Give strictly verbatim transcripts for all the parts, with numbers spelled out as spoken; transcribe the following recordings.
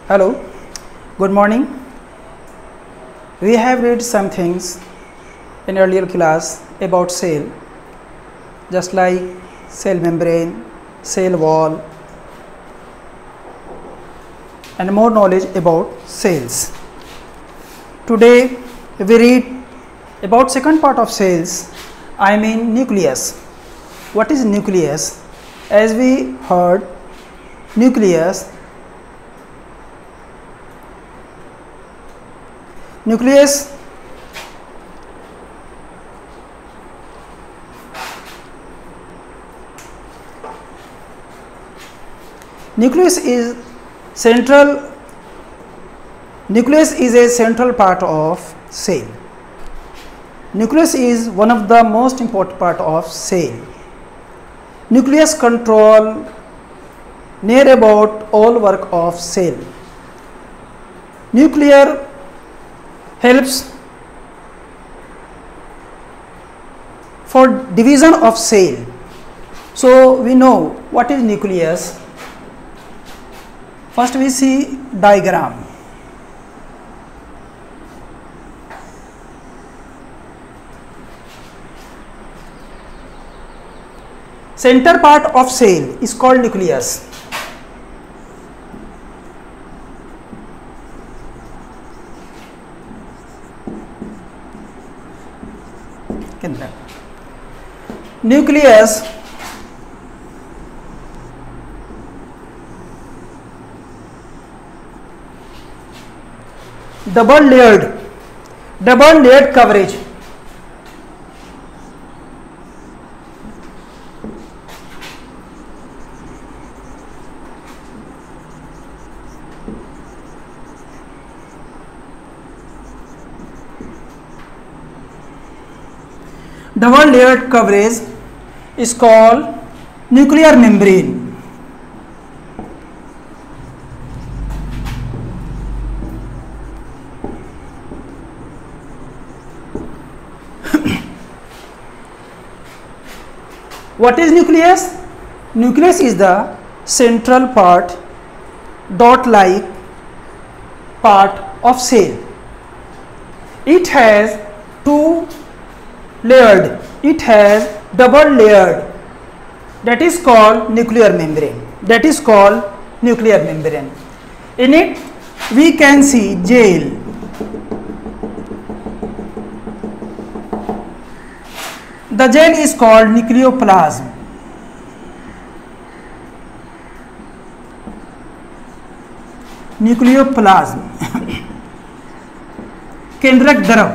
Hello, good morning. We have read some things in earlier class about cell, just like cell membrane, cell wall, and more knowledge about cells. Today we read about second part of cells, I mean nucleus. What is nucleus? As we heard, nucleus nucleus nucleus is central nucleus is a central part of cell. Nucleus is one of the most important part of cell. Nucleus control near about all work of cell. Nuclear helps for division of cell. So we know what is nucleus. First we see diagram. Center part of cell is called nucleus. Nucleus double layered double layered coverage. Double layered coverage is called nuclear membrane. What is nucleus? Nucleus is the central part, dot like part of cell. It has two layered, it has double layered, that is called nuclear membrane. That is called nuclear membrane. In it we can see gel. The gel is called nucleoplasm. Nucleoplasm. केंद्रक द्रव.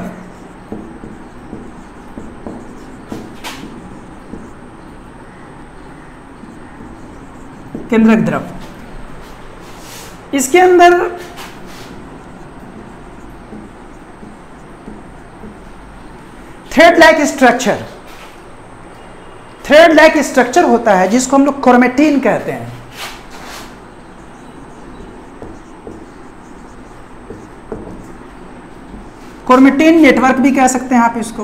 केंद्रक द्रव. इसके अंदर thread like structure thread like structure होता है जिसको हम लोग क्रोमेटिन कहते हैं. क्रोमेटिन नेटवर्क भी कह सकते हैं आप इसको.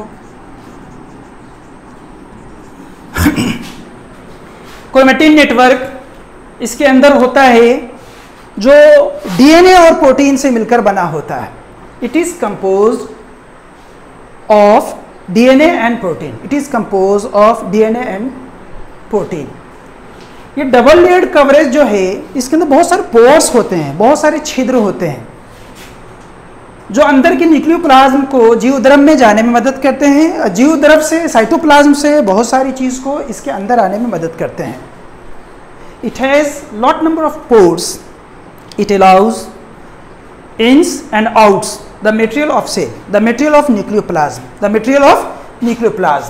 क्रोमेटिन नेटवर्क इसके अंदर होता है जो डीएनए और प्रोटीन से मिलकर बना होता है. It is composed of DNA and protein. It is composed of DNA and protein. ये डबल लेयर्ड कवरेज जो है इसके अंदर बहुत सारे पोर्स होते हैं, बहुत सारे छिद्र होते हैं जो अंदर के न्यूक्लियोप्लाज्म को जीवद्रव में जाने में मदद करते हैं. जीवद्रव से, साइटोप्लाज्म से बहुत सारी चीज को इसके अंदर आने में मदद करते हैं. It has lot number of pores. It allows ins and outs the material of cell, the material of nucleoplasm, the material of nucleoplasm.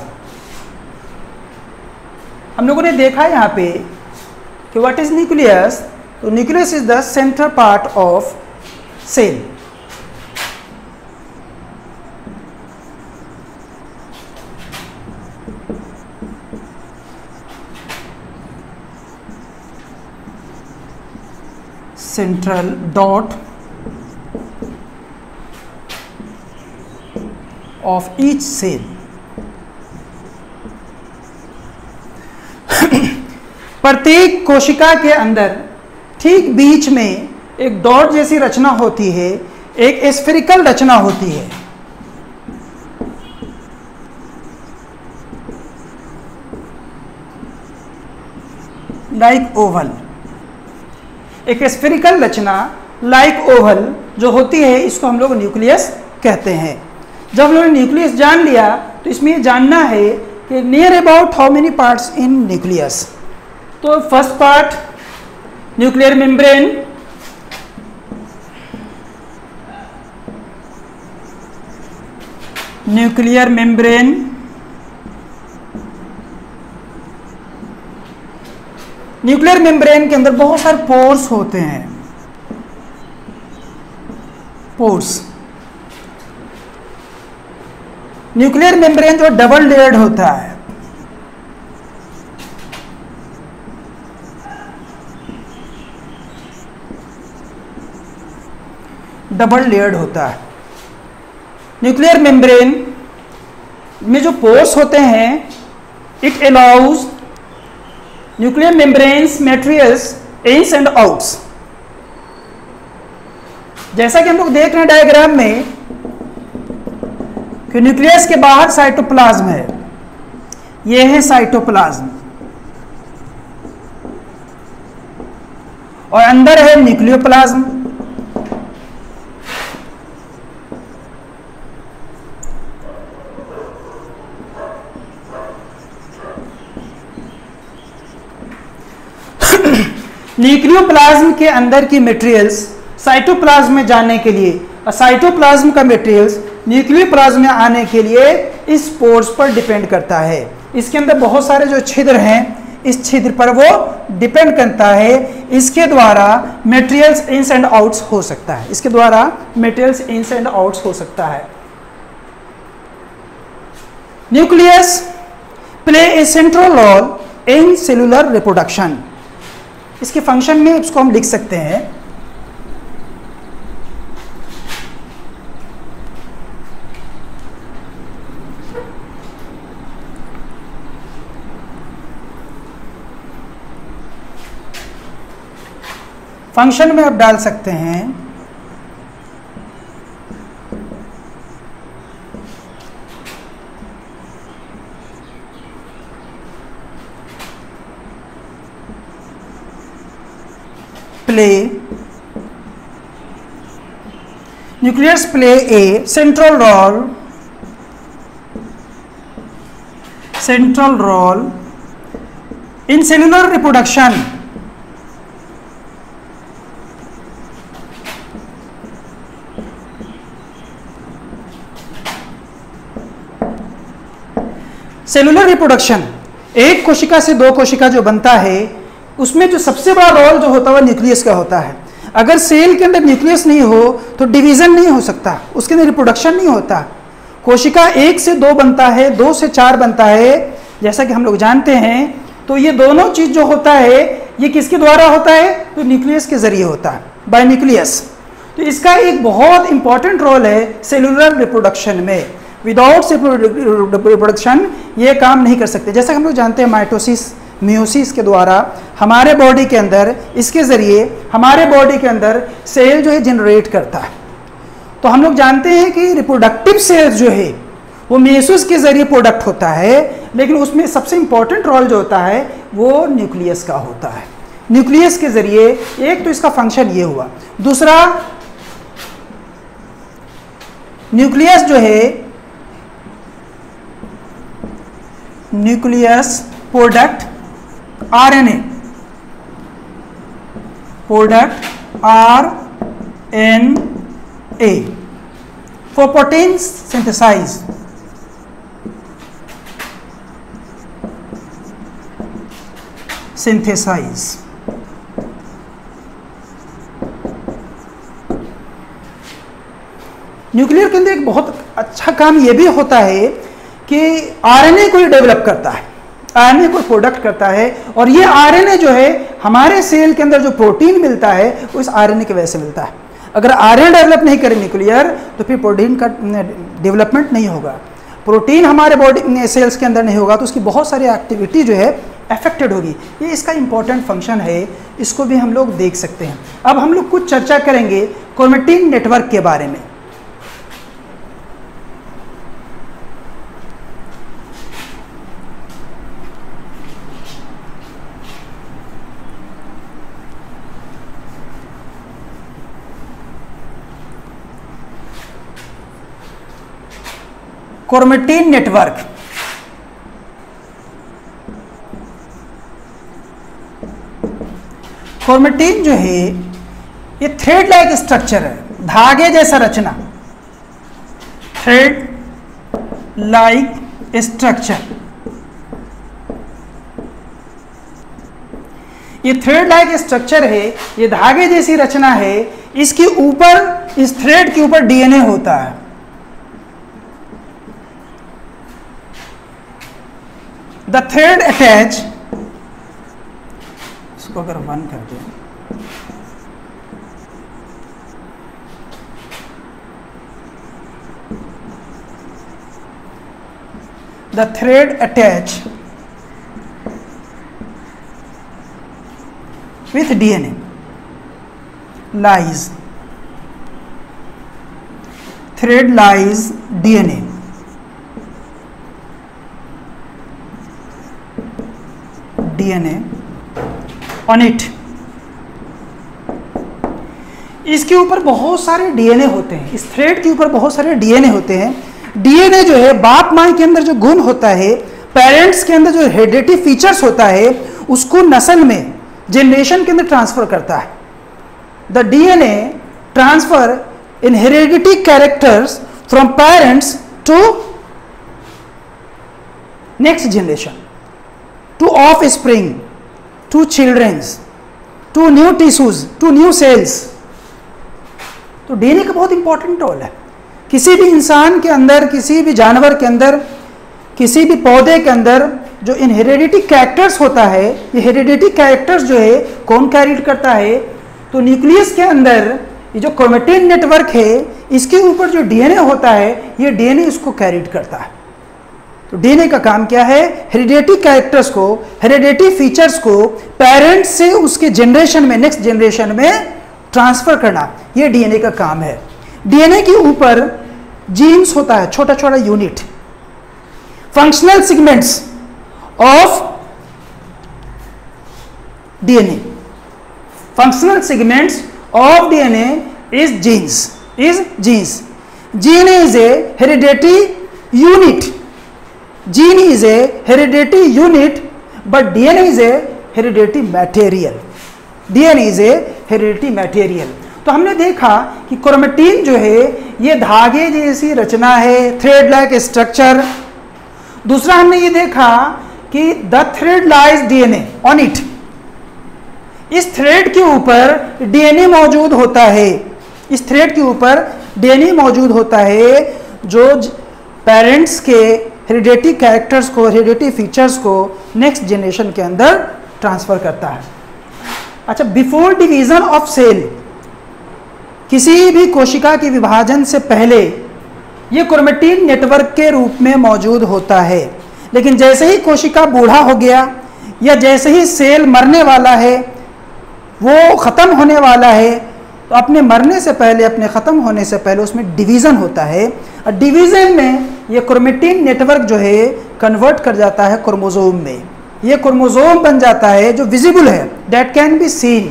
हम लोगों ने देखा यहाँ पे कि what is nucleus? तो nucleus is the central part of cell. Central dot of each cell. प्रत्येक कोशिका के अंदर ठीक बीच में एक डॉट जैसी रचना होती है, एक स्फेरिकल रचना होती है। लाइक ओवल, एक स्फेरिकल रचना लाइक ओवल जो होती है, इसको हम लोग न्यूक्लियस कहते हैं। जब हम लोगों ने न्यूक्लियस जान लिया तो इसमें ये जानना है कि near about how many parts in nucleus. तो first part nuclear membrane, nuclear membrane nuclear membrane के अंदर बहुत सारे पोर्स होते हैं, पोर्स। न्यूक्लियर मेम्ब्रेन जो डबल लेयर्ड होता है, डबल लेयर्ड होता है। न्यूक्लियर मेम्ब्रेन में जो पोर्स होते हैं, it allows nuclear membranes materials ins and outs. जैसा कि हम लोग देख रहे हैं डायग्राम में कि न्यूक्लियस के बाहर साइटोप्लाज्म है, यह है साइटोप्लाज्म, और अंदर है न्यूक्लियोप्लाज्म। न्यूक्लियोप्लाज्म के अंदर की मटेरियल्स साइटोप्लाज्म में जाने के लिए और साइटोप्लाज्म का मटेरियल्स न्यूक्लियोप्लाज्म में आने के लिए इस पोर्स पर डिपेंड करता है। इसके अंदर बहुत सारे जो छिद्र हैं, इस छिद्र पर वो डिपेंड करता है। इसके द्वारा मटेरियल्स इन्स एंड आउट्स हो सकता है, इसके द्वारा मटेरियल्स इन्स एंड आउट्स हो सकता है। Nucleus play a central role in cellular reproduction. इसके फंक्शन में इसको हम लिख सकते हैं, फंक्शन में आप डाल सकते हैं play nucleus play a central role central role in cellular reproduction. Cellular reproduction, एक कोशिका से दो कोशिका जो बनता है, उसमें जो सबसे बड़ा रोल जो होता है वह न्यूक्लियस का होता है। अगर सेल के अंदर न्यूक्लियस नहीं हो तो डिवीजन नहीं हो सकता, उसके अंदर रिप्रोडक्शन नहीं होता। कोशिका एक से दो बनता है, दो से चार बनता है, जैसा कि हम लोग जानते हैं। तो ये दोनों चीज जो होता है ये किसके द्वारा होता है? तो न्यूक्लियस के जरिए होता है, बाय न्यूक्लियस। तो इसका एक बहुत इंपॉर्टेंट रोल है सेलुलर रिप्रोडक्शन में। विदाउट रिप्रोडक्शन ये काम नहीं कर सकते। जैसा कि हम लोग जानते हैं माइटोसिस मियोसिस के द्वारा हमारे बॉडी के अंदर, इसके ज़रिए हमारे बॉडी के अंदर सेल जो है जनरेट करता है। तो हम लोग जानते हैं कि रिप्रोडक्टिव सेल्स जो है वो मियोसिस के ज़रिए प्रोडक्ट होता है, लेकिन उसमें सबसे इंपॉर्टेंट रोल जो होता है वो न्यूक्लियस का होता है। न्यूक्लियस के ज़रिए एक तो इसका फंक्शन ये हुआ, दूसरा न्यूक्लियस जो है nucleus product RNA, product R N A for protein synthesize. Synthesize nuclear के अंदर एक बहुत अच्छा काम यह भी होता है कि आरएनए को डेवलप करता है, आरएनए को प्रोडक्ट करता है। और ये आरएनए जो है हमारे सेल के अंदर जो प्रोटीन मिलता है वो इस आरएनए की वजह से मिलता है। अगर आरएनए डेवलप नहीं करे न्यूक्लियर तो फिर प्रोटीन का डेवलपमेंट नहीं होगा। प्रोटीन हमारे बॉडी सेल्स के अंदर नहीं होगा तो उसकी बहुत सारी एक्टिविटी जो है अफेक्टेड होगी। ये इसका इंपॉर्टेंट फंक्शन है, इसको भी हम लोग देख सकते हैं। अब हम लोग कुछ चर्चा करेंगे क्रोमेटिन नेटवर्क के बारे में। क्रोमेटिन नेटवर्क क्रोमेटिन जो है ये थ्रेड लाइक स्ट्रक्चर है, धागे जैसा रचना, थ्रेड लाइक स्ट्रक्चर। ये थ्रेड लाइक स्ट्रक्चर है, ये धागे जैसी रचना है। इसके ऊपर, इस थ्रेड के ऊपर डीएनए होता है। द थ्रेड अटैच, इसको अगर वन कर दें, the thread attach with D N A lies, thread lies D N A, D N A on it। इसके ऊपर बहुत सारे डीएनए होते हैं, इस थ्रेड के ऊपर बहुत सारे डीएनए होते हैं। डीएनए जो है बाप माँ के अंदर जो गुण होता है, पेरेंट्स के अंदर जो हेरिडिटी फीचर्स होता है, उसको नस्ल में, जनरेशन के अंदर ट्रांसफर करता है। The DNA transfer in heredity characters from parents to next generation, to offspring, to childrens, to new tissues, to new cells. तो डीएनए का बहुत इंपॉर्टेंट रोल है। किसी भी इंसान के अंदर, किसी भी जानवर के अंदर, किसी भी पौधे के अंदर जो इन हेरिडिटी कैरेक्टर्स होता है, ये हेरिडिटी कैरेक्टर्स जो है कौन कैरी करता है? तो न्यूक्लियस के अंदर ये जो क्रोमेटिन नेटवर्क है, इसके ऊपर जो डीएनए होता है, ये डीएनए इसको कैरी करता है। तो डीएनए का काम क्या है? हेरिडिटी कैरेक्टर्स को, हेरिडिटी फीचर्स को पेरेंट्स से उसके जनरेशन में, नेक्स्ट जनरेशन में ट्रांसफर करना, ये डीएनए का काम है। डीएनए के ऊपर जीन्स होता है, छोटा छोटा unit, functional segments of DNA. Functional segments of DNA is genes, is genes. Gene is a heredity unit, gene is a heredity unit, but DNA is a heredity material, DNA is a heredity material. तो हमने देखा कि chromatin जो है ये धागे जैसी रचना है, थ्रेड लाइक स्ट्रक्चर। दूसरा हमने ये देखा कि the thread lies DNA on it, इस थ्रेड के ऊपर डीएनए मौजूद होता है, इस थ्रेड के ऊपर डीएनए मौजूद होता है जो पेरेंट्स के हेरिडिटी कैरेक्टर्स को, हेरिडिटी फीचर्स को नेक्स्ट जनरेशन के अंदर ट्रांसफर करता है। अच्छा, बिफोर डिवीजन ऑफ सेल, किसी भी कोशिका के विभाजन से पहले ये क्रोमेटिन नेटवर्क के रूप में मौजूद होता है। लेकिन जैसे ही कोशिका बूढ़ा हो गया या जैसे ही सेल मरने वाला है, वो ख़त्म होने वाला है, तो अपने मरने से पहले, अपने ख़त्म होने से पहले उसमें डिवीज़न होता है। और डिवीज़न में ये क्रोमेटिन नेटवर्क जो है कन्वर्ट कर जाता है क्रोमोसोम में। ये क्रोमोसोम बन जाता है जो विजिबल है, that can be seen.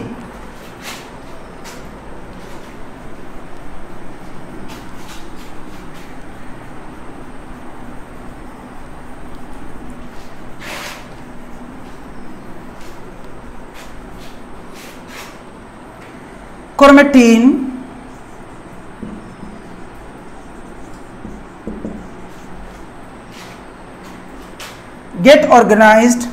Chromatin get organized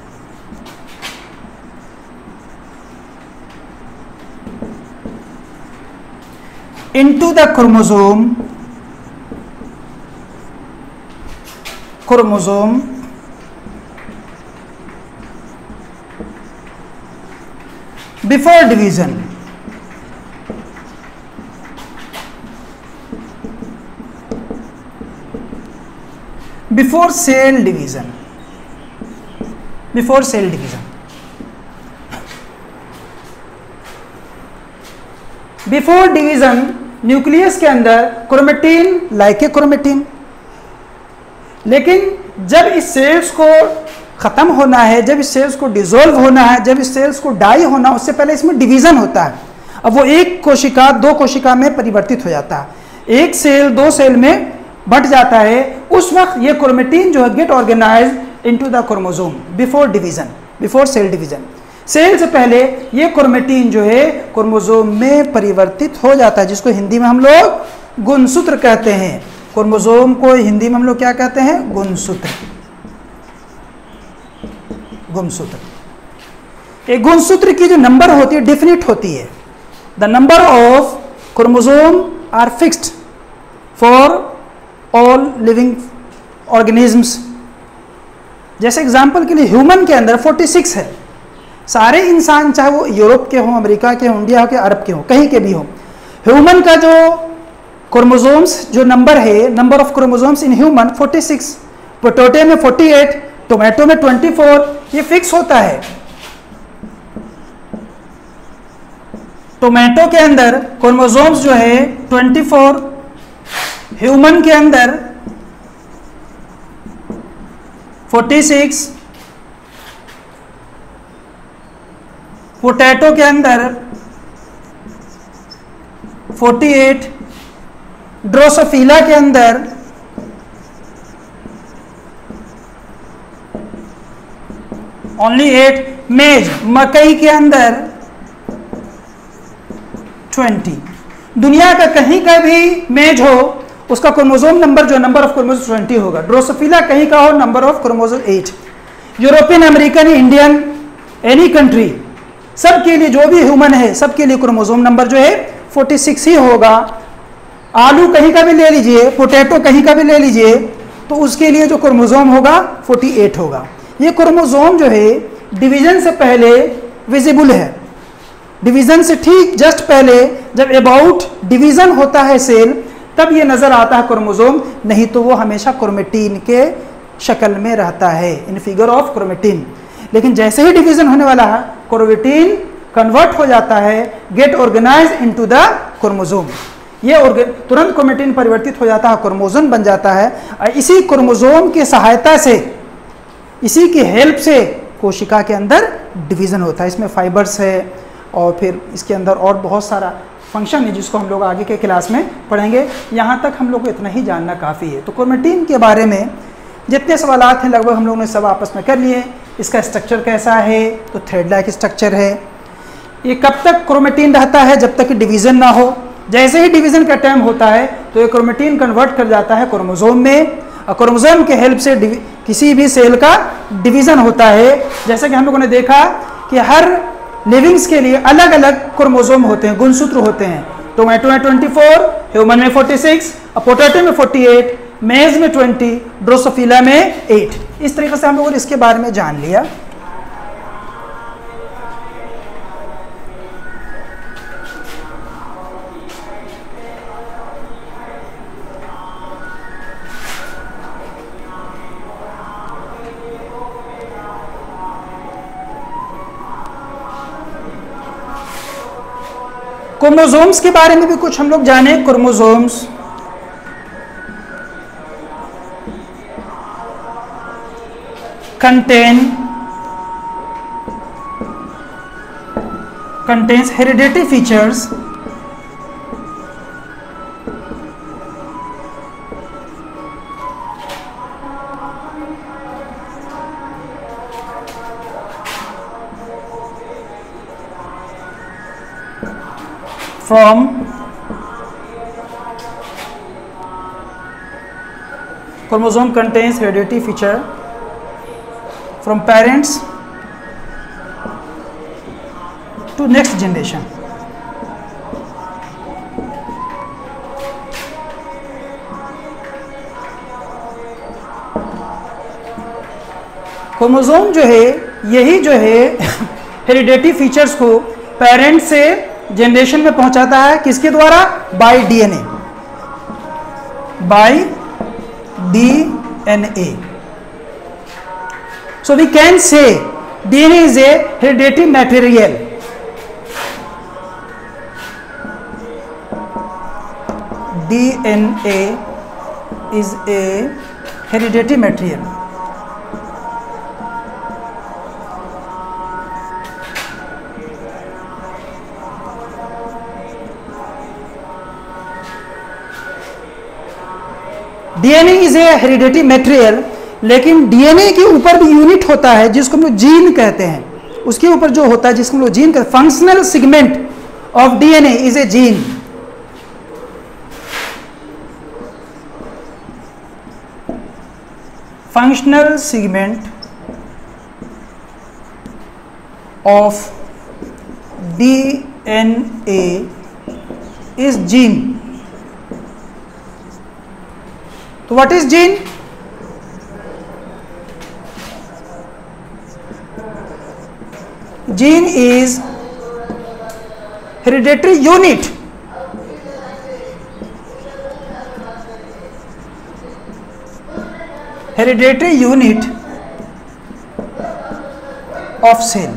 into the chromosome, chromosome before division. Before cell division, before cell division. Before division nucleus के अंदर क्रोमेटिन लाइक ए क्रोमेटिन, लेकिन जब इस सेल्स को खत्म होना है, जब इस सेल्स को डिसॉल्व होना है, जब इस सेल्स को डाई होना, उससे पहले इसमें डिवीजन होता है। अब वो एक कोशिका दो कोशिका में परिवर्तित हो जाता है, एक सेल दो सेल में बंट जाता है। उस वक्त ये क्रोमेटिन जो है get organised into the chromosome before division, before cell division. Cell से पहले ये क्रोमेटिन जो है क्रोमोसोम में परिवर्तित हो जाता है, जिसको हिंदी में हम लोग गुणसूत्र कहते हैं। क्रोमोसोम को हिंदी में हम लोग क्या कहते हैं? गुणसूत्र। गुणसूत्र एक गुणसूत्र की जो नंबर होती है डेफिनिट होती है। The number of chromosome are fixed for all living organisms. जैसे एग्जांपल के लिए ह्यूमन के अंदर छियालीस है। सारे इंसान, चाहे वो यूरोप के हों, अमेरिका के हों, इंडिया के, अरब के हों, कहीं के भी हों, ह्यूमन का जो क्रोमोसोम्स जो नंबर है, number of chromosomes in human छियालीस, पोटैटो में अड़तालीस, टोमेटो में चौबीस, ये फिक्स होता है। टोमेटो के अंदर क्रोमोसोम्स जो है चौबीस, ह्यूमन के अंदर छियालीस, पोटैटो के अंदर अड़तालीस, ड्रोसोफिला के अंदर ओनली एट, मेज मकई के अंदर बीस। दुनिया का कहीं का भी मेज हो, उसका क्रोमोसोम नंबर जो नंबर ऑफ क्रोमोसोम बीस होगा। ड्रोसोफिला कहीं का हो, नंबर ऑफ क्रोमोसोम आठ। European, American, Indian, any country, सबके लिए जो भी ह्यूमन है सबके लिए क्रोमोसोम नंबर जो है छियालीस ही होगा। आलू कहीं का भी ले लीजिए, पोटैटो कहीं का भी ले लीजिए, तो उसके लिए जो क्रोमोसोम होगा अड़तालीस होगा। ये क्रोमोसोम जो है डिवीजन से पहले विजिबल है। डिवीजन से ठीक जस्ट पहले जब अबाउट डिवीजन होता है सेल, तब ये नजर आता है क्रोमोसोम, नहीं तो वो हमेशा क्रोमेटिन के शक्ल में रहता है, इन फिगर ऑफ क्रोमेटिन। लेकिन जैसे ही डिवीजन होने वाला है, क्रोमेटिन कन्वर्ट हो जाता है, get organise into the chromosome. ये तुरंत क्रोमेटिन परिवर्तित हो जाता है, क्रोमोसोम बन जाता है। और इसी क्रोमोसोम की सहायता से, इसी की हेल्प से कोशिका के अंदर डिवीजन होता है। इसमें फाइबर्स है और फिर इसके अंदर और बहुत सारा फंक्शन है जिसको हम लोग आगे के क्लास में पढ़ेंगे। यहाँ तक हम लोग को इतना ही जानना काफ़ी है। तो क्रोमेटिन के बारे में जितने सवालात हैं लगभग हम लोगों ने सब आपस में कर लिए। इसका स्ट्रक्चर कैसा है? तो थ्रेड लाइक स्ट्रक्चर है। ये कब तक क्रोमेटिन रहता है? जब तक कि डिवीजन ना हो। जैसे ही डिवीजन का टाइम होता है तो ये क्रोमेटिन कन्वर्ट कर जाता है क्रोमोसोम में, और क्रोमोसोम के हेल्प से किसी भी सेल का डिवीजन होता है। जैसे कि हम लोगों ने देखा कि हर लिविंग्स के लिए अलग अलग क्रोमोसोम होते हैं, गुणसूत्र होते हैं। टोमेटो में चौबीस, ह्यूमन में छियालीस, पोटैटो में अड़तालीस, मेज में बीस, ड्रोसोफिला में आठ। इस तरीके से हम लोगों ने इसके बारे में जान लिया। क्रोमोसोम्स के बारे में भी कुछ हम लोग जाने। Chromosomes contain contains hereditary features from chromosome contains hereditary feature from parents to next generation. Chromosome जो है यही जो है हेरिडेटरी फीचर्स को पेरेंट से जनरेशन में पहुंचाता है। किसके द्वारा? By DNA, by DNA. So we can say D N A is a hereditary material. D N A is a hereditary material. D N A is a hereditary material, लेकिन D N A के ऊपर भी unit होता है जिसको हम लोग gene कहते हैं। उसके ऊपर जो होता है जिसको हम लोग जीन कहते हैं, functional segment of D N A is a gene. Functional segment of D N A is gene. तो what is gene? Gene is hereditary unit hereditary unit of cell.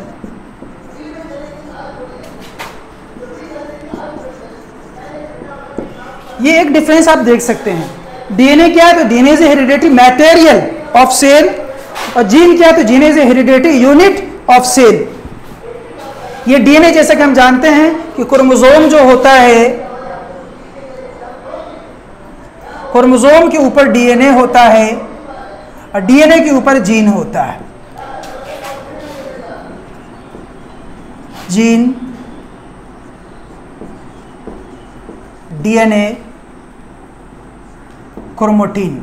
ये एक डिफरेंस आप देख सकते हैं। डीएनए क्या है? तो DNA is a hereditary material of cell, और जीन क्या है? तो gene is a hereditary unit of cell. ये डीएनए जैसा कि हम जानते हैं कि क्रोमोसोम जो होता है, क्रोमोसोम के ऊपर डीएनए होता है और डीएनए के ऊपर जीन होता है। Gene, DNA, chromatin.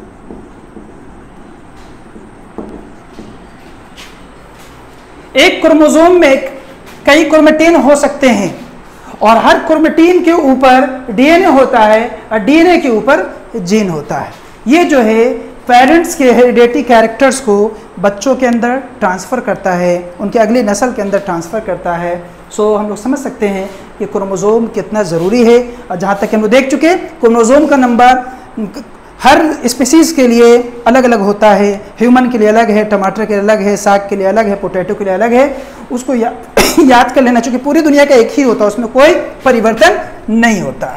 एक क्रोमोसोम में कई क्रोमैटिन हो सकते हैं और हर क्रोमैटिन के ऊपर डीएनए होता है और डीएनए के ऊपर जीन होता है। ये जो है पेरेंट्स के हेरिडेटरी कैरेक्टर्स को बच्चों के अंदर ट्रांसफ़र करता है, उनके अगली नस्ल के अंदर ट्रांसफ़र करता है। सो हम लोग समझ सकते हैं कि क्रोमोसोम कितना ज़रूरी है। और जहाँ तक हम लोग देख चुके, क्रोमोसोम का नंबर हर स्पीसीज़ के लिए अलग अलग होता है। ह्यूमन के लिए अलग है, टमाटर के लिए अलग है, साग के लिए अलग है, पोटैटो के लिए अलग है। उसको या, याद कर लेना, चूँकि पूरी दुनिया का एक ही होता है, उसमें कोई परिवर्तन नहीं होता।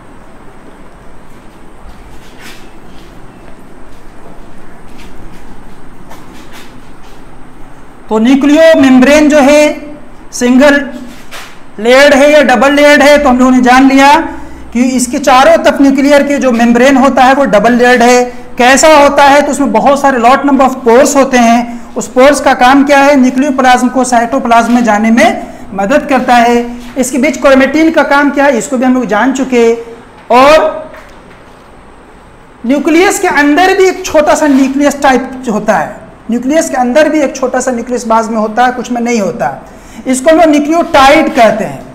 तो न्यूक्लियो मेम्ब्रेन जो है सिंगल लेयर्ड है या डबल लेयर्ड है, तो हम लोगों ने जान लिया कि इसके चारों तरफ न्यूक्लियर के जो मेम्ब्रेन होता है वो डबल लेयर्ड है। कैसा होता है? तो उसमें बहुत सारे लॉट नंबर ऑफ पोर्स होते हैं। उस पोर्स का काम क्या है? न्यूक्लियोप्लाज्म को साइटोप्लाज्म में जाने में मदद करता है। इसके बीच क्रोमैटिन का काम क्या है? इसको भी हम लोग जान चुके। और न्यूक्लियस के अंदर भी एक छोटा सा न्यूक्लियस टाइप होता है। न्यूक्लियस के अंदर भी एक छोटा सा न्यूक्लियस बाज में होता है, कुछ में नहीं होता। इसको हम लोग न्यूक्लियोटाइड कहते हैं।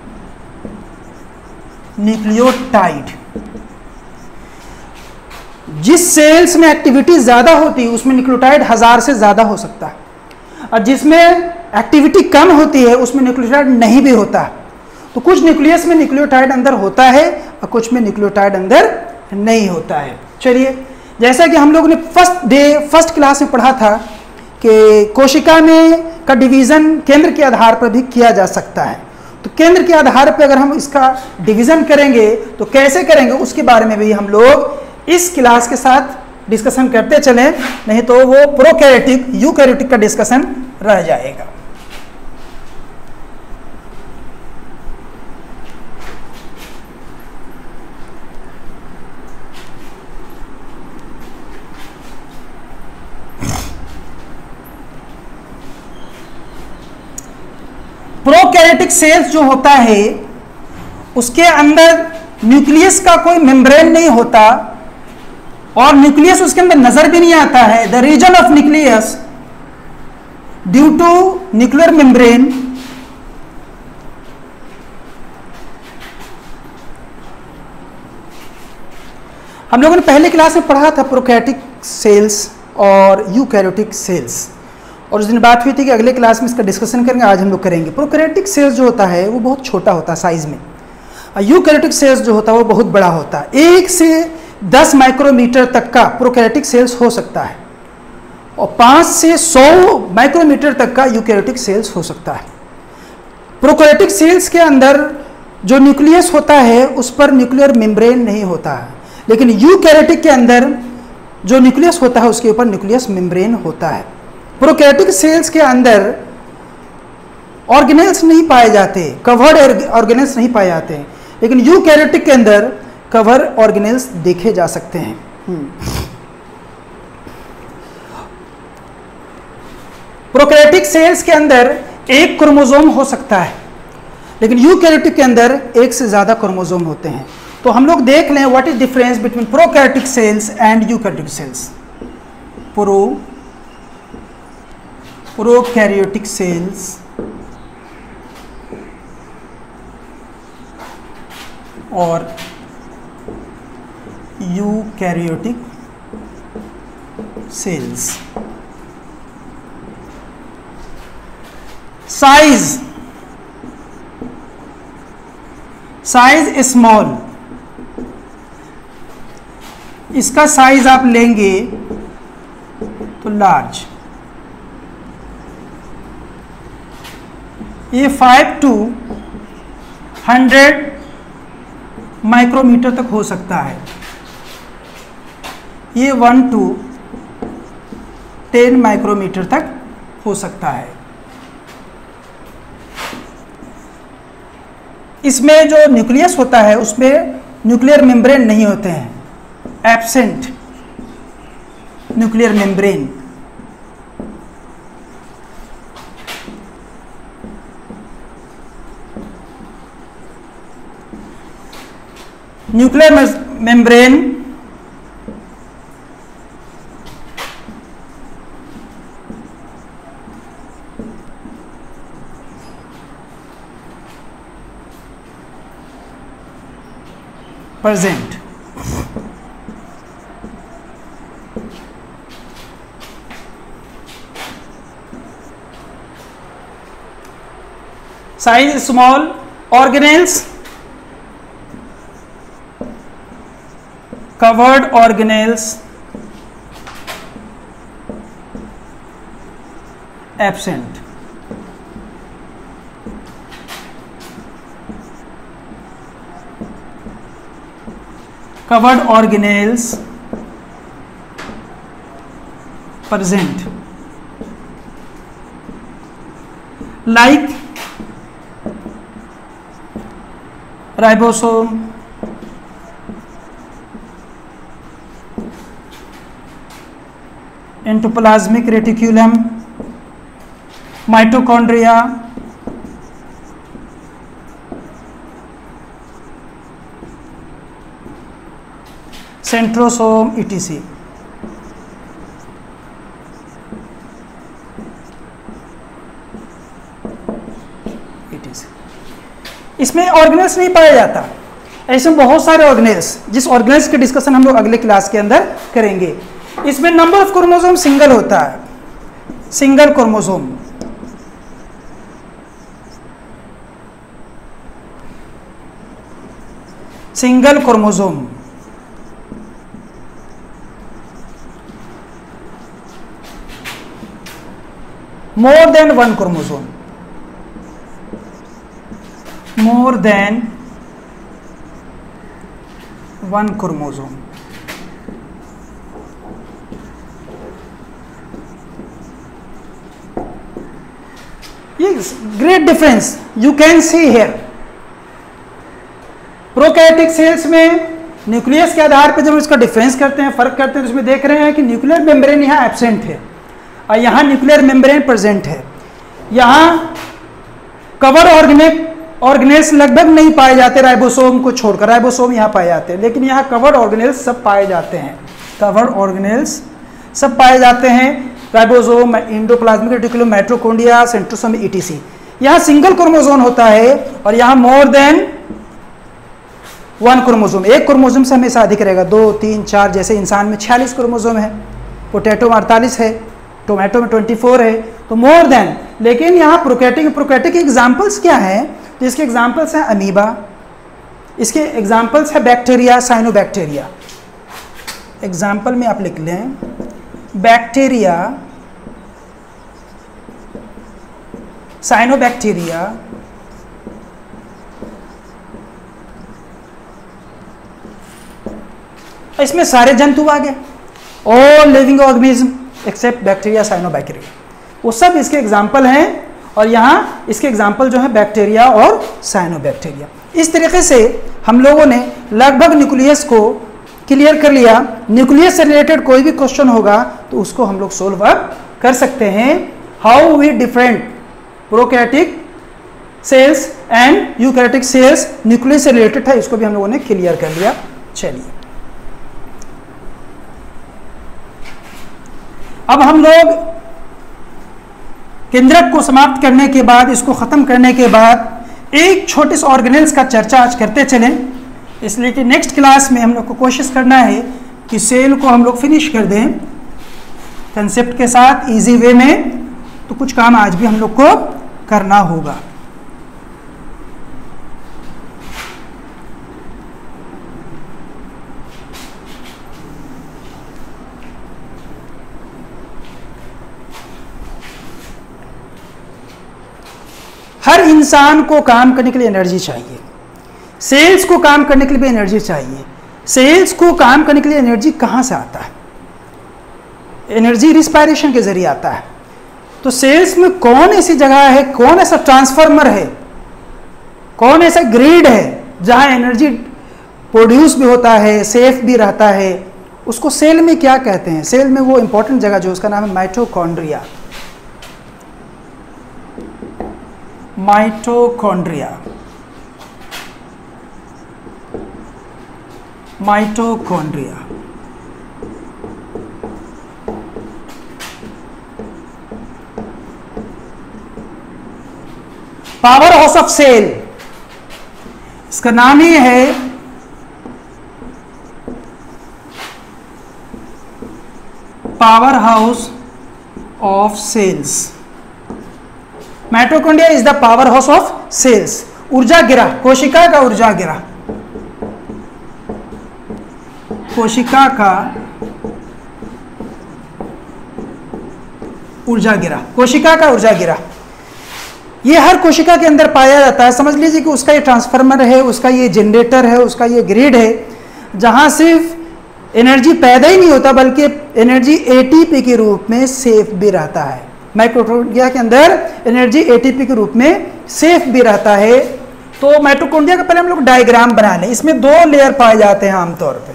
न्यूक्लियोटाइड। जिस सेल्स में एक्टिविटी ज्यादा होती है उसमें न्यूक्लियोटाइड हजार से ज्यादा हो सकता है, और जिसमें एक्टिविटी कम होती है उसमें न्यूक्लियोटाइड नहीं भी होता। तो कुछ न्यूक्लियस में न्यूक्लियोटाइड अंदर होता है और कुछ में न्यूक्लियोटाइड अंदर नहीं होता है। चलिए, जैसा कि हम लोगों ने फर्स्ट डे फर्स्ट क्लास में पढ़ा था कि कोशिका में का डिवीजन केंद्र के आधार पर भी किया जा सकता है। तो केंद्र के आधार पर अगर हम इसका डिवीजन करेंगे तो कैसे करेंगे, उसके बारे में भी हम लोग इस क्लास के साथ डिस्कशन करते चलें, नहीं तो वो प्रोकैरियोटिक यूकैरियोटिक का डिस्कशन रह जाएगा। प्रोकैरियोटिक सेल्स जो होता है उसके अंदर न्यूक्लियस का कोई मेम्ब्रेन नहीं होता और न्यूक्लियस उसके अंदर नजर भी नहीं आता है। The reason of nucleus due to nuclear membrane हम लोगों ने पहले क्लास में पढ़ा था प्रोकैरियोटिक सेल्स और यूकैरियोटिक सेल्स, और उस दिन बात हुई थी कि अगले क्लास में इसका डिस्कशन करेंगे। आज हम लोग करेंगे। प्रोकैरियोटिक सेल्स जो होता है वो बहुत छोटा होता है साइज में, और यूकैरियोटिक सेल्स जो होता है वो बहुत बड़ा होता है। एक से दस माइक्रोमीटर तक का प्रोकैरियोटिक सेल्स हो सकता है, और पाँच से सौ माइक्रोमीटर तक का यूकैरियोटिक सेल्स हो सकता है। प्रोकैरियोटिक सेल्स के अंदर जो न्यूक्लियस होता है उस पर न्यूक्लियर मेम्ब्रेन नहीं होता है, लेकिन यूकैरियोटिक के अंदर जो न्यूक्लियस होता है उसके ऊपर न्यूक्लियस मेम्ब्रेन होता है। प्रोकैरियोटिक सेल्स के अंदर ऑर्गेनेल्स नहीं पाए जाते, कवर्ड ऑर्गेनेल्स नहीं पाए जाते, लेकिन यूकैरियोटिक के अंदर कवर ऑर्गेनेल्स देखे जा सकते हैं। प्रोकैरियोटिक सेल्स के अंदर एक क्रोमोसोम हो सकता है, लेकिन यूकैरियोटिक के अंदर एक से ज्यादा क्रोमोसोम होते हैं। तो हम लोग देख लें what is difference between prokaryotic cells and eukaryotic cells. Pro prokaryotic cells और eukaryotic cells. Size size small, इसका साइज आप लेंगे तो लार्ज। ये फाइव टू हंड्रेड माइक्रोमीटर तक हो सकता है, ये वन टू टेन माइक्रोमीटर तक हो सकता है। इसमें जो न्यूक्लियस होता है उसमें न्यूक्लियर मेम्ब्रेन नहीं होते हैं, absent nuclear membrane. Nuclear membrane present. Size small, organelles covered organelles absent. Covered organelles present, like ribosome, endoplasmic reticulum, mitochondria, centrosome ETC. इसमें ऑर्गेनेल्स नहीं पाया जाता, ऐसे बहुत सारे ऑर्गेनेल्स, जिस ऑर्गेनेल्स के डिस्कशन हम लोग अगले क्लास के अंदर करेंगे। इसमें नंबर ऑफ क्रोमोसोम सिंगल होता है, single chromosome. Single chromosome more than one chromosome, more than one chromosome. Yes, great difference you can see here. Prokaryotic cells में न्यूक्लियस के आधार पर जब इसका डिफरेंस करते हैं, फर्क करते हैं, तो इसमें देख रहे हैं कि न्यूक्लियर मेम्ब्रेन यहाँ एब्सेंट है और यहाँ न्यूक्लियर मेम्ब्रेन प्रेजेंट है। यहाँ कवर ऑर्गेनेल ऑर्गेनेल्स लगभग नहीं पाए जाते, राइबोसोम को छोड़कर, राइबोसोम यहाँ पाए जाते हैं, लेकिन यहाँ कवर्ड ऑर्गेनेल्स सब पाए जाते हैं, कवर्ड ऑर्गेनेल्स सब पाए जाते हैं, ribosome, endoplasmic reticulum, mitochondria, centrosome, ETC. यहाँ सिंगल क्रोमोसोम होता है और यहाँ मोर देन वन क्रोमोसोम, एक क्रोमोसोम से हमेशा अधिक रहेगा, दो तीन चार, जैसे इंसान में छियालीस क्रोमोसोम है, पोटैटो में अड़तालीस है, टोमेटो में चौबीस है, तो मोर देन। लेकिन यहाँ प्रोकैरियोटिक प्रोकैरियोटिक एग्जांपल्स क्या हैं? तो इसके एग्जांपल्स हैं अमीबा, इसके एग्जांपल्स है बैक्टीरिया, साइनोबैक्टीरिया। एग्जांपल में आप लिख लें बैक्टीरिया साइनोबैक्टीरिया, इसमें सारे जंतु आ गए, all living organism except bacteria, cyanobacteria, वो सब इसके एग्जाम्पल हैं। और यहाँ इसके एग्जाम्पल जो है बैक्टीरिया और साइनोबैक्टीरिया। इस तरीके से हम लोगों ने लगभग न्यूक्लियस को क्लियर कर लिया। न्यूक्लियस से रिलेटेड कोई भी क्वेश्चन होगा तो उसको हम लोग सोल्व अप कर सकते हैं। How we different prokaryotic cells and eukaryotic cells, nucleus से रिलेटेड था, इसको भी हम लोगों ने क्लियर कर लिया। चलिए अब हम लोग केंद्रक को समाप्त करने के बाद, इसको खत्म करने के बाद एक छोटे से ऑर्गेनेल्स का चर्चा आज करते चलें, इसलिए कि नेक्स्ट क्लास में हम लोग को कोशिश करना है कि सेल को हम लोग फिनिश कर दें कंसेप्ट के साथ इजी वे में। तो कुछ काम आज भी हम लोग को करना होगा। हर इंसान को काम करने के लिए एनर्जी चाहिए, सेल्स को काम करने के लिए भी एनर्जी चाहिए। सेल्स को काम करने के लिए एनर्जी कहाँ से आता है? एनर्जी रिस्पायरेशन के जरिए आता है। तो सेल्स में कौन ऐसी जगह है, कौन ऐसा ट्रांसफार्मर है, कौन ऐसा ग्रिड है जहां एनर्जी प्रोड्यूस भी होता है, सेफ भी रहता है, उसको सेल में क्या कहते हैं? सेल में वो इंपॉर्टेंट जगह जो उसका नाम है mitochondria. Mitochondria mitochondria power house of cell, इसका नाम ही है power house of cells. Mitochondria is the power house of cells. ऊर्जा गिरा, कोशिका का ऊर्जा गिरा, कोशिका का ऊर्जा गिरा, कोशिका का ऊर्जा गिरा, ये हर कोशिका के अंदर पाया जाता है। समझ लीजिए कि उसका ये ट्रांसफार्मर है, उसका ये जनरेटर है, उसका ये ग्रिड है, जहां सिर्फ एनर्जी पैदा ही नहीं होता बल्कि एनर्जी एटीपी के रूप में सेफ भी रहता है। माइटोकॉन्ड्रिया के अंदर एनर्जी एटीपी के रूप में सेफ भी रहता है। तो माइटोकॉन्ड्रिया का पहले हम लोग डायग्राम बना लें। इसमें दो लेयर पाए जाते हैं आमतौर पे,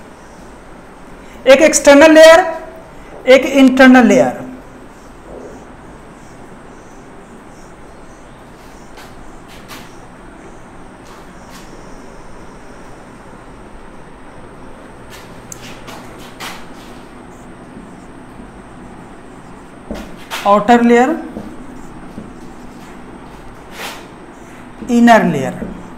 एक एक्सटर्नल लेयर, एक internal layer. Outer layer, inner layer.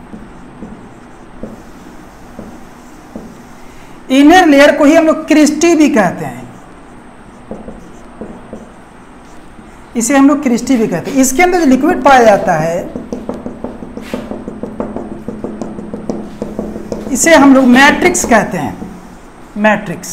Inner layer को ही हम लोग क्रिस्टी भी कहते हैं, इसे हम लोग क्रिस्टी भी कहते हैं। इसके अंदर जो लिक्विड पाया जाता है इसे हम लोग मैट्रिक्स कहते हैं, मैट्रिक्स।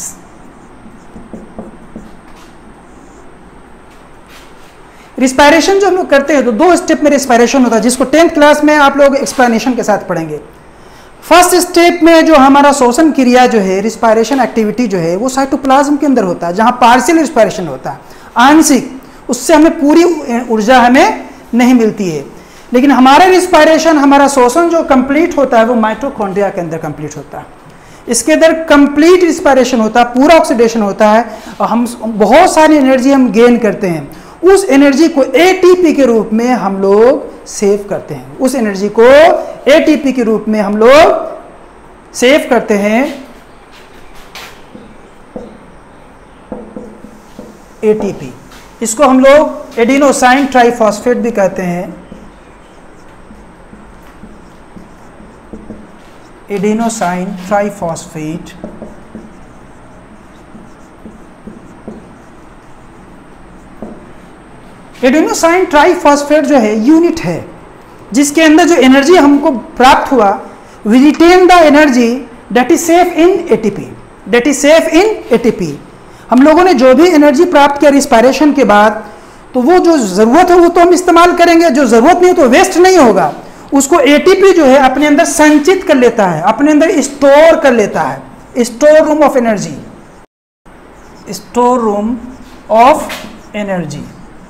रिस्पायरेशन जो हम लोग करते हैं तो दो स्टेप में रिस्पायरेशन होता है, जिसको टेंथ क्लास में आप लोग एक्सप्लेनेशन के साथ पढ़ेंगे। फर्स्ट स्टेप में जो हमारा श्वसन क्रिया जो है, रिस्पायरेशन एक्टिविटी जो है, वो साइटोप्लाज्म के अंदर होता है, जहां पार्शियल रिस्पायरेशन होता है, आंशिक, उससे हमें पूरी ऊर्जा हमें नहीं मिलती है। लेकिन हमारा रिस्पायरेशन, हमारा श्वसन जो कंप्लीट होता है वो माइटोकॉन्ड्रिया के अंदर कंप्लीट होता है। इसके अंदर कंप्लीट रिस्पायरेशन होता है, पूरा ऑक्सीडेशन होता है, और हम बहुत सारी एनर्जी हम गेन करते हैं। उस एनर्जी को एटीपी के रूप में हम लोग सेव करते हैं, उस एनर्जी को एटीपी के रूप में हम लोग सेव करते हैं। एटीपी, इसको हम लोग एडिनोसाइन ट्राइफॉस्फेट भी कहते हैं, एडिनोसाइन ट्राइफॉस्फेट। एडिनोसाइन ट्राइफॉस्फेट जो है यूनिट है जिसके अंदर जो एनर्जी हमको प्राप्त हुआ, we retain the energy that is safe in ATP, that is safe in ATP. हम लोगों ने जो भी एनर्जी प्राप्त किया रिस्पायरेशन के बाद, तो वो जो ज़रूरत है वो तो हम इस्तेमाल करेंगे, जो ज़रूरत नहीं तो वेस्ट नहीं होगा। उसको एटीपी जो है अपने अंदर संचित कर लेता है, अपने अंदर स्टोर कर लेता है। Store room of energy, store room of energy,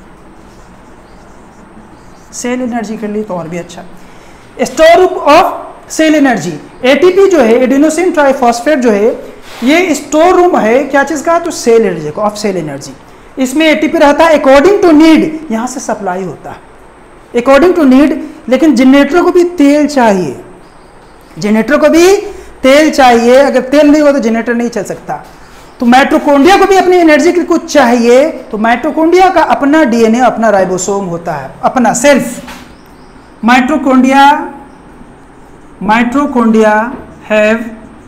cell energy कर ली तो और भी अच्छा। Store room of cell energy, ATP जो है एडिनोसिन ट्राइफॉस्फेट जो है ये स्टोर रूम है क्या चीज का, तो सेल एनर्जी का, ऑफ सेल एनर्जी। इसमें एटीपी रहता है अकॉर्डिंग टू नीड, यहां से सप्लाई होता है अकॉर्डिंग टू नीड। लेकिन जनरेटर को भी तेल चाहिए, जनरेटर को भी तेल चाहिए, अगर तेल नहीं हो तो जनरेटर नहीं चल सकता। तो माइटोकॉन्ड्रिया को भी अपनी एनर्जी के कुछ चाहिए, तो माइटोकॉन्ड्रिया का अपना डीएनए, अपना राइबोसोम होता है, अपना self. Mitochondria mitochondria have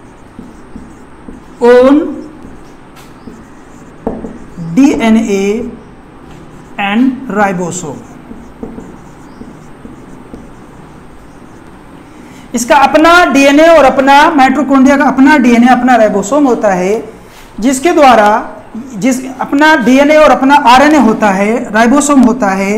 own DNA and ribosome. इसका अपना डीएनए और अपना माइटोकॉन्ड्रिया का अपना डीएनए, अपना राइबोसोम होता है, जिसके द्वारा जिस अपना डीएनए और अपना आरएनए होता है, राइबोसोम होता है,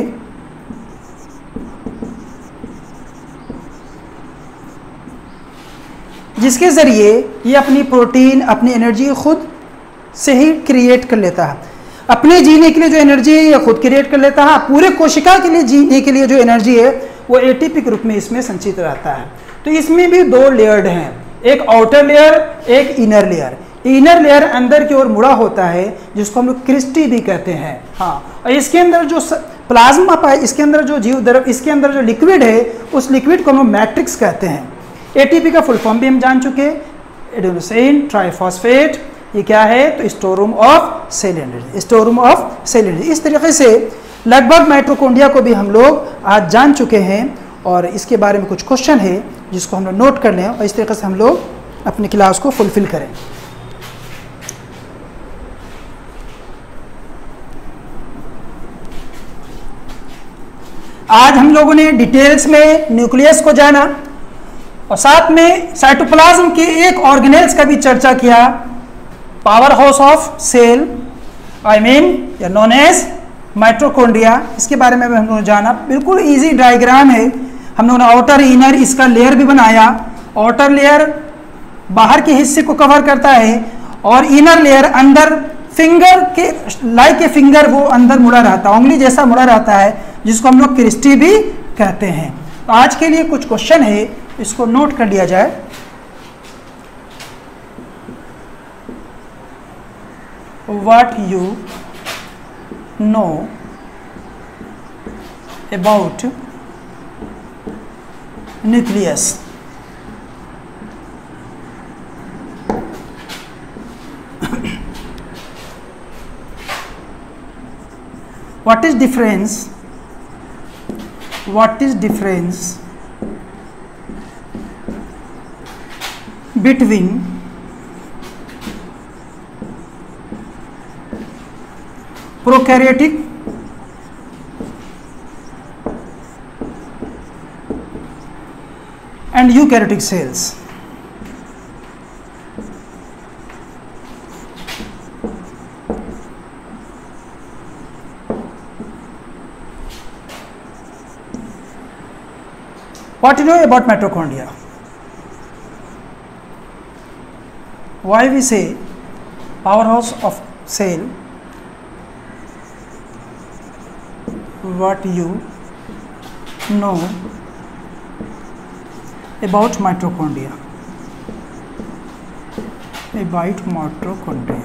जिसके जरिए ये अपनी प्रोटीन, अपनी एनर्जी खुद से ही क्रिएट कर लेता है। अपने जीने के लिए जो एनर्जी है ये खुद क्रिएट कर लेता है। पूरे कोशिका के लिए जीने के लिए जो एनर्जी है वो एटीपी के रूप में इसमें संचित रहता है। तो इसमें भी दो लेयर्ड हैं, एक आउटर लेयर, एक इनर लेयर। इनर लेयर अंदर की ओर मुड़ा होता है, जिसको हम लोग क्रिस्टी भी कहते हैं। हाँ, और इसके अंदर जो प्लाज्मा पाए, इसके अंदर जो जीव द्रव, इसके अंदर जो लिक्विड है, उस लिक्विड को हम लोग मैट्रिक्स कहते हैं। एटीपी का फुल फॉर्म भी हम जान चुके, एडेनोसिन ट्राइफॉस्फेट। ये क्या है, तो store room of cell energy, store room of cell energy. इस तरीके से लगभग माइटोकॉन्ड्रिया को भी हम लोग आज जान चुके हैं, और इसके बारे में कुछ क्वेश्चन है जिसको हम लोग नोट कर लें, और इस तरीके से हम लोग अपनी क्लास को फुलफिल करें। आज हम लोगों ने डिटेल्स में न्यूक्लियस को जाना, और साथ में साइटोप्लाज्म के एक ऑर्गेनेल्स का भी चर्चा किया, power house of cell, I mean या नॉन एज माइटोकॉन्ड्रिया। इसके बारे में भी हम लोगों ने जाना। बिल्कुल इजी डायग्राम है, हम लोगों ने आउटर इनर इसका लेयर भी बनाया। आउटर लेयर बाहर के हिस्से को कवर करता है, और इनर लेयर अंदर फिंगर के लाइक ए फिंगर वो अंदर मुड़ा रहता है, उंगली जैसा मुड़ा रहता है, जिसको हम लोग क्रिस्टी भी कहते हैं। तो आज के लिए कुछ क्वेश्चन है, इसको नोट कर लिया जाए। What you know about nucleus? What is difference? What is difference between prokaryotic and eukaryotic cells? What do you know about mitochondria? Why we say powerhouse of cell? What you know about mitochondria? About mitochondria.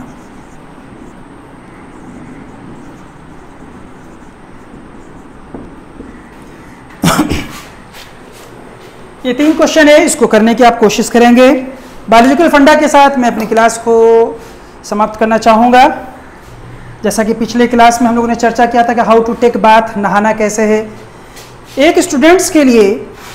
ये तीन question है, इसको करने की आप कोशिश करेंगे। Biological फंडा के साथ मैं अपनी क्लास को समाप्त करना चाहूँगा। जैसा कि पिछले क्लास में हम लोगों ने चर्चा किया था कि हाउ टू टेक बाथ, नहाना कैसे है। एक स्टूडेंट्स के लिए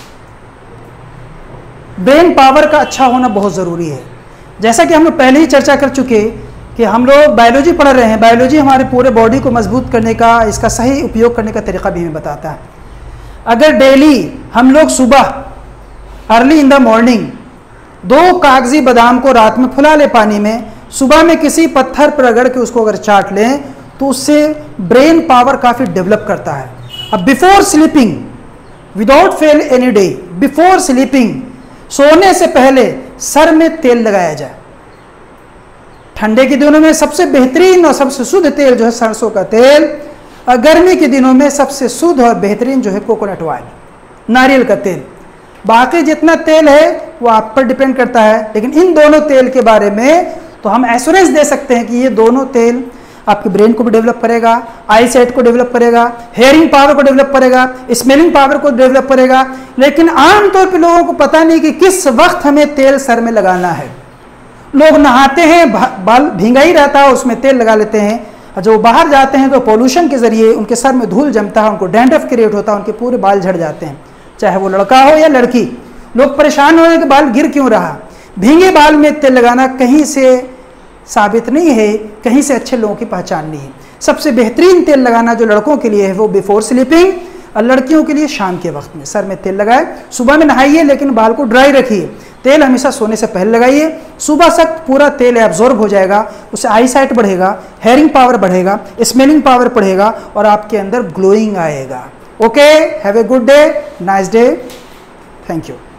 ब्रेन पावर का अच्छा होना बहुत ज़रूरी है। जैसा कि हम लोग पहले ही चर्चा कर चुके कि हम लोग बायोलॉजी पढ़ रहे हैं, बायोलॉजी हमारे पूरे बॉडी को मजबूत करने का, इसका सही उपयोग करने का तरीका भी हमें बताता है। अगर डेली हम लोग सुबह अर्ली इन द मॉर्निंग दो कागजी बादाम को रात में फुला ले पानी में, सुबह में किसी पत्थर पर रगड़ के उसको अगर चाट लें तो उससे ब्रेन पावर काफ़ी डेवलप करता है। अब before sleeping, without fail any day, before sleeping, सोने से पहले सर में तेल लगाया जाए। ठंडे के दिनों में सबसे बेहतरीन और सबसे शुद्ध तेल जो है सरसों का तेल, और गर्मी के दिनों में सबसे शुद्ध और बेहतरीन जो है कोकोनट ऑयल, नारियल का तेल। बाकी जितना तेल है वो आप पर डिपेंड करता है, लेकिन इन दोनों तेल के बारे में तो हम एश्योरेंस दे सकते हैं कि ये दोनों तेल आपके ब्रेन को भी डेवलप करेगा, आई साइट को डेवलप करेगा, हेयरिंग पावर को डेवलप करेगा, स्मेलिंग पावर को डेवलप करेगा। लेकिन आमतौर पर लोगों को पता नहीं कि किस वक्त हमें तेल सर में लगाना है। लोग नहाते हैं, बाल भींगा ही रहता है, उसमें तेल लगा लेते हैं, और जब बाहर जाते हैं तो पोल्यूशन के जरिए उनके सर में धूल जमता है, उनको डैंड्रफ क्रिएट होता है, उनके पूरे बाल झड़ जाते हैं, चाहे वो लड़का हो या लड़की। लोग परेशान हो रहे हैं कि बाल गिर क्यों रहा। भींगे बाल में तेल लगाना कहीं से साबित नहीं है, कहीं से अच्छे लोगों की पहचान नहीं है। सबसे बेहतरीन तेल लगाना जो लड़कों के लिए है वो बिफोर स्लीपिंग, और लड़कियों के लिए शाम के वक्त में सर में तेल लगाए। सुबह में नहाइए लेकिन बाल को ड्राई रखिए। तेल हमेशा सोने से पहले लगाइए। सुबह तक पूरा तेल एब्जॉर्ब हो जाएगा, उससे आई साइट बढ़ेगा, हेयरिंग पावर बढ़ेगा, स्मेलिंग पावर बढ़ेगा, और आपके अंदर ग्लोइंग आएगा। Okay, have a good day, nice day, thank you.